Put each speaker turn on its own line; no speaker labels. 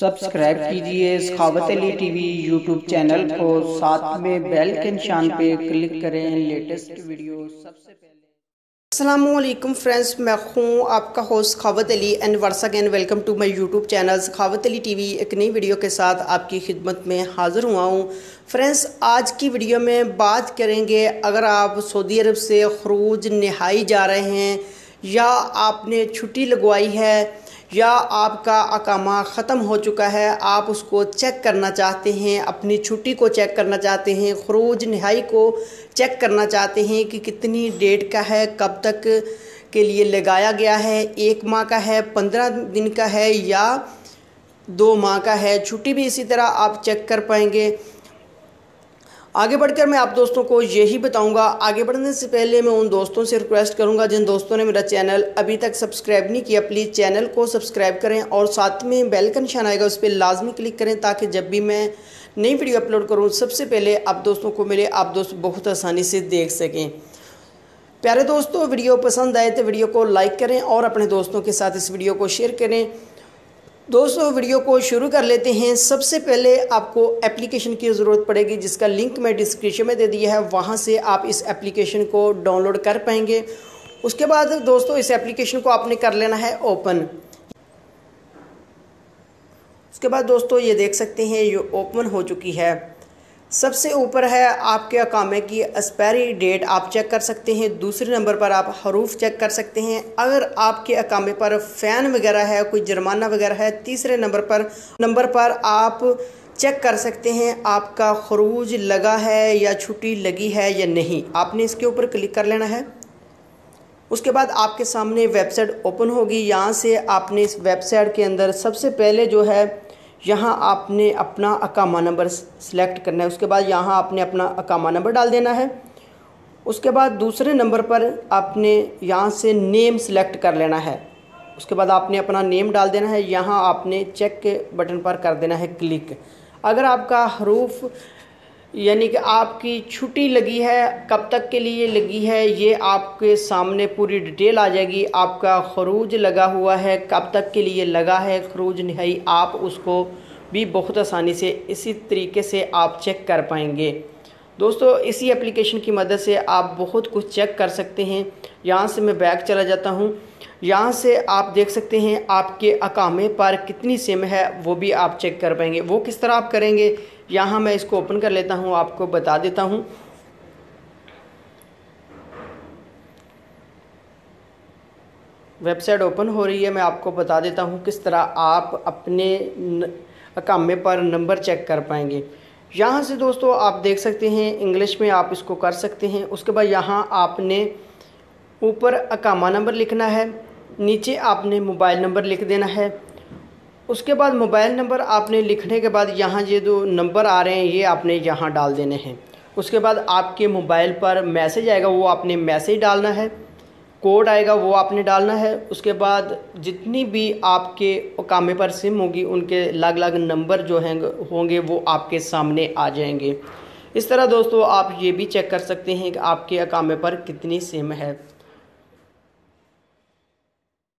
Subscribe कीजिए Sakhawat Ali TV YouTube channel को, साथ में बेल के निशान पे क्लिक करें लेटेस्ट वीडियो सबसे पहले।
अस्सलामुअलैकुम फ्रेंड्स, मैं हूँ आपका host Sakhawat Ali and once again welcome to my YouTube channel Sakhawat Ali TV. एक नई वीडियो के साथ आपकी खिदमत में हाज़िर हुआ हूँ। फ्रेंड्स, आज की वीडियो में बात करेंगे, अगर आप सऊदी अरब से खरूज नहाई जा रहे हैं या आपने छुट्टी लगवाई है या आपका अकामा ख़त्म हो चुका है, आप उसको चेक करना चाहते हैं, अपनी छुट्टी को चेक करना चाहते हैं, खरूज नहाई को चेक करना चाहते हैं कि कितनी डेट का है, कब तक के लिए लगाया गया है, 1 माह का है, 15 दिन का है या 2 माह का है। छुट्टी भी इसी तरह आप चेक कर पाएंगे। आगे बढ़कर मैं आप दोस्तों को यही बताऊंगा। आगे बढ़ने से पहले मैं उन दोस्तों से रिक्वेस्ट करूंगा जिन दोस्तों ने मेरा चैनल अभी तक सब्सक्राइब नहीं किया, प्लीज़ चैनल को सब्सक्राइब करें और साथ में बेल का निशान आएगा, उस पर लाजमी क्लिक करें ताकि जब भी मैं नई वीडियो अपलोड करूं सबसे पहले आप दोस्तों को मिले, आप दोस्त बहुत आसानी से देख सकें। प्यारे दोस्तों, वीडियो पसंद आए तो वीडियो को लाइक करें और अपने दोस्तों के साथ इस वीडियो को शेयर करें। दोस्तों, वीडियो को शुरू कर लेते हैं। सबसे पहले आपको एप्लीकेशन की ज़रूरत पड़ेगी जिसका लिंक मैं डिस्क्रिप्शन में दे दिया है, वहां से आप इस एप्लीकेशन को डाउनलोड कर पाएंगे। उसके बाद दोस्तों इस एप्लीकेशन को आपने कर लेना है ओपन। उसके बाद दोस्तों ये देख सकते हैं ये ओपन हो चुकी है। सबसे ऊपर है आपके अकामे की एक्सपायरी डेट, आप चेक कर सकते हैं। दूसरे नंबर पर आप हरूफ चेक कर सकते हैं। अगर आपके अकामे पर फ़ैन वगैरह है, कोई जुर्माना वगैरह है, तीसरे नंबर पर आप चेक कर सकते हैं आपका खरूज लगा है या छुट्टी लगी है या नहीं। आपने इसके ऊपर क्लिक कर लेना है। उसके बाद आपके सामने वेबसाइट ओपन होगी। यहाँ से आपने इस वेबसाइट के अंदर सबसे पहले जो है यहाँ आपने अपना अकामा नंबर सेलेक्ट करना है। उसके बाद यहाँ आपने अपना अकामा नंबर डाल देना है। उसके बाद दूसरे नंबर पर आपने यहाँ से नेम सेलेक्ट कर लेना है। उसके बाद आपने अपना नेम डाल देना है। यहाँ आपने चेक के बटन पर कर देना है क्लिक। अगर आपका हरूफ यानी कि आपकी छुट्टी लगी है, कब तक के लिए लगी है, ये आपके सामने पूरी डिटेल आ जाएगी। आपका खरूज लगा हुआ है, कब तक के लिए लगा है खरूज नहाई, आप उसको भी बहुत आसानी से इसी तरीके से आप चेक कर पाएंगे। दोस्तों, इसी एप्लीकेशन की मदद से आप बहुत कुछ चेक कर सकते हैं। यहाँ से मैं बैक चला जाता हूँ। यहाँ से आप देख सकते हैं आपके अकामे पर कितनी सिम है, वो भी आप चेक कर पाएंगे। वो किस तरह आप करेंगे, यहाँ मैं इसको ओपन कर लेता हूँ, आपको बता देता हूँ। वेबसाइट ओपन हो रही है, मैं आपको बता देता हूँ किस तरह आप अपने अकामे पर नंबर चेक कर पाएंगे। यहाँ से दोस्तों आप देख सकते हैं इंग्लिश में आप इसको कर सकते हैं। उसके बाद यहाँ आपने ऊपर अकामा नंबर लिखना है, नीचे आपने मोबाइल नंबर लिख देना है। उसके बाद मोबाइल नंबर आपने लिखने के बाद यहाँ ये जो नंबर आ रहे हैं ये आपने यहाँ डाल देने हैं। उसके बाद आपके मोबाइल पर मैसेज आएगा, वो आपने मैसेज डालना है। कोड आएगा, वो आपने डालना है। उसके बाद जितनी भी आपके अकामे पर सिम होगी उनके अलग अलग नंबर जो हैं होंगे वो आपके सामने आ जाएंगे। इस तरह दोस्तों आप ये भी चेक कर सकते हैं कि आपके अकामे पर कितनी सिम है।